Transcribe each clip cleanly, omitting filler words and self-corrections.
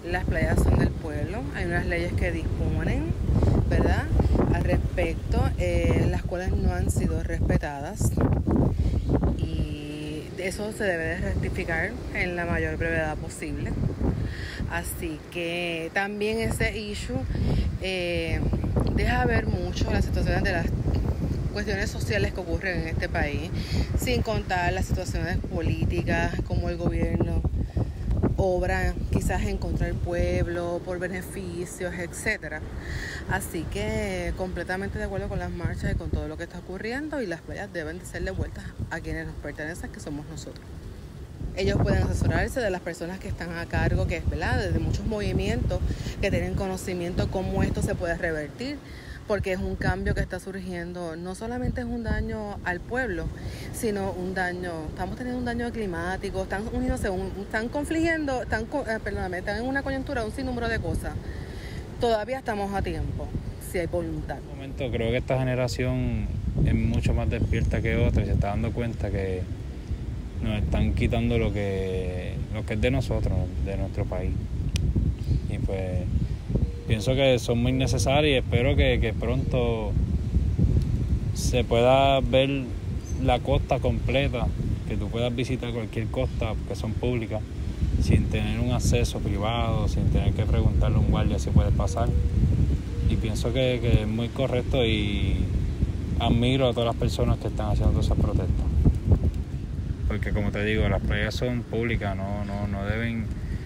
las playas son del pueblo, hay unas leyes que disponen, ¿verdad?, al respecto, las cuales no han sido respetadas, y eso se debe de rectificar en la mayor brevedad posible. Así que también ese issue deja ver mucho las situaciones de las cuestiones sociales que ocurren en este país, sin contar las situaciones políticas, como el gobierno obra quizás en contra del pueblo, por beneficios, etcétera. Así que completamente de acuerdo con las marchas y con todo lo que está ocurriendo, y las playas deben de ser devueltas a quienes nos pertenecen, que somos nosotros. Ellos pueden asesorarse de las personas que están a cargo, que es, ¿verdad?, de muchos movimientos que tienen conocimiento cómo esto se puede revertir, porque es un cambio que está surgiendo. No solamente es un daño al pueblo, sino un daño, estamos teniendo un daño climático, están uniéndose, están confligiendo, están en una coyuntura, un sinnúmero de cosas. Todavía estamos a tiempo, si hay voluntad. En este momento creo que esta generación es mucho más despierta que otra y se está dando cuenta que nos están quitando lo que es de nosotros, de nuestro país. Y pues pienso que son muy necesarias y espero que pronto se pueda ver la costa completa, que tú puedas visitar cualquier costa, que son públicas, sin tener un acceso privado, sin tener que preguntarle a un guardia si puedes pasar. Y pienso que es muy correcto, y admiro a todas las personas que están haciendo esas protestas. Porque como te digo, las playas son públicas, no deben,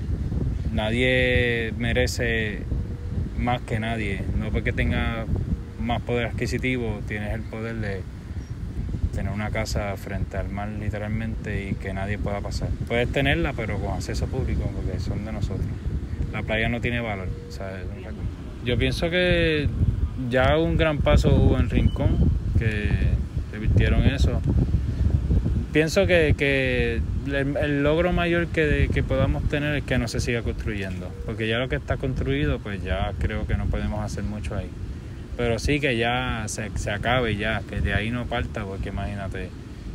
nadie merece más que nadie. No porque tenga más poder adquisitivo, tienes el poder de tener una casa frente al mar literalmente y que nadie pueda pasar. Puedes tenerla, pero con acceso público, porque son de nosotros. La playa no tiene valor, ¿sabes? Yo pienso que ya un gran paso hubo en Rincón, que revirtieron eso. Pienso que el logro mayor que podamos tener es que no se siga construyendo, porque ya lo que está construido, pues ya creo que no podemos hacer mucho ahí. Pero sí que ya se acabe ya, que de ahí no parta, porque imagínate,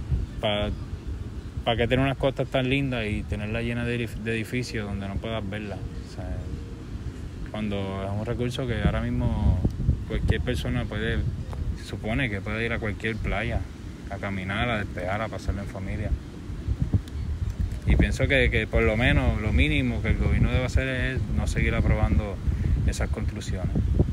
para que tener unas costas tan lindas y tenerla llena de edificios donde no puedas verlas. O sea, cuando es un recurso que ahora mismo cualquier persona se supone que puede ir a cualquier playa, a caminar, a despejar, a pasarlo en familia. Y pienso que por lo menos, lo mínimo que el gobierno debe hacer es no seguir aprobando esas construcciones.